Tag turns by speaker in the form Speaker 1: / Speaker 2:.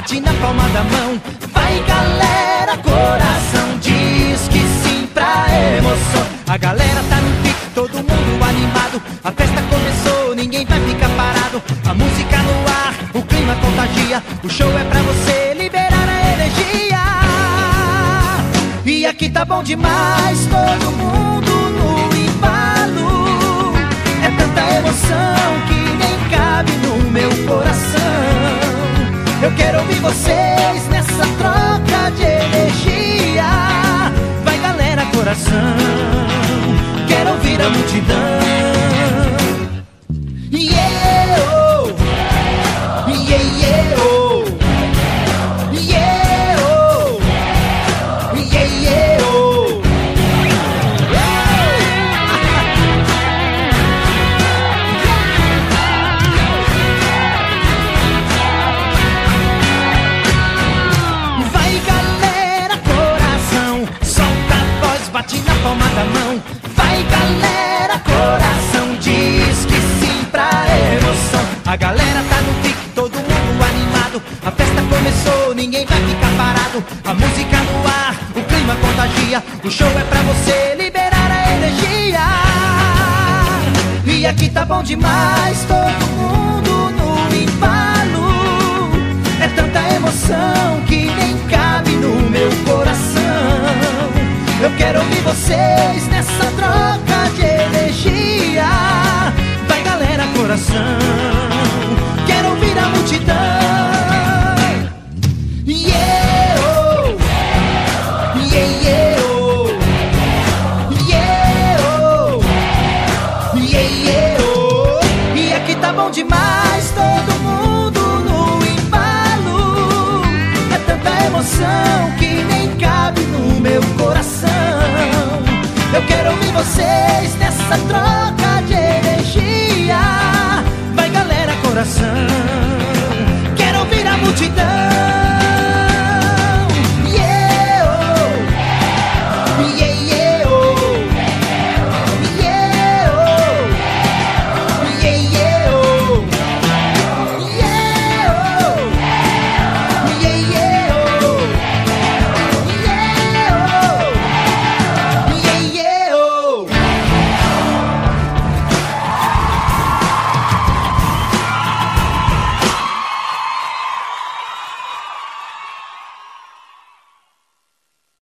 Speaker 1: bate na palma da mão. Vai galera, coração diz que sim pra emoção. A galera tá no pique, todo mundo animado. A festa começou, ninguém vai ficar parado. A música no ar, o clima contagia. O show é pra você liberar a energia. E aqui tá bom demais, todo mundo no embalo. É tanta emoção que nem cabe no meu coração. Eu quero ouvir vocês nessa troca de energia. Vai galera, coração, quero ouvir a multidão. Yeah, oh. Yeah, yeah, oh. Yeah, oh. Yeah, yeah, oh. Vai galera, coração, solta a voz, bate na palma da mão. Vai galera, coração, diz que sim pra emoção. A galera tá no pique, todo mundo animado. A festa começou, ninguém vai ficar parado. A música no ar, o clima contagia. O show é pra você liberar a energia. E aqui tá bom demais, todo mundo no embalo. É tanta emoção que nem cabe no meu coração. Eu quero ouvir vocês nessa troca de energia. Vai galera, coração, quero ouvir a multidão. Yeah, oh. Yeah, yeah, oh. Yeah, oh. Yeah, yeah, oh. E aqui tá bom demais, todo mundo no embalo. É tanta emoção que nem cabe no meu coração. Eu quero ouvir vocês nessa troca